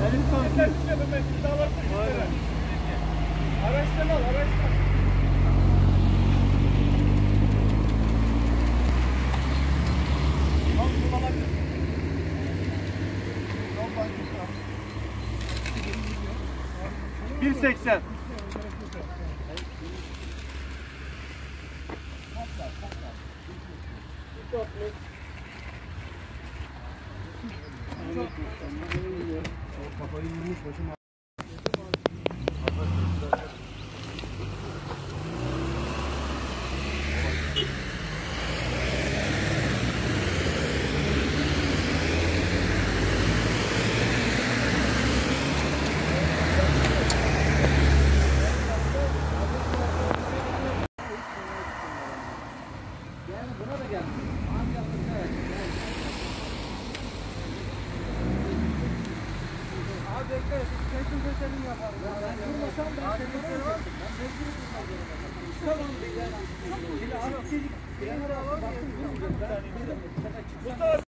Araçtan al, araçtan. Al, kullanabilir. 1.80. Kafayı vurmuş başım. Yani buna da geldi. Abi bekle, kesin keselim yaparız. Ben vurmasam ben seni vuracağım. Tamam. Şimdi abi, bir ara baktım, vurmayacağım. Ben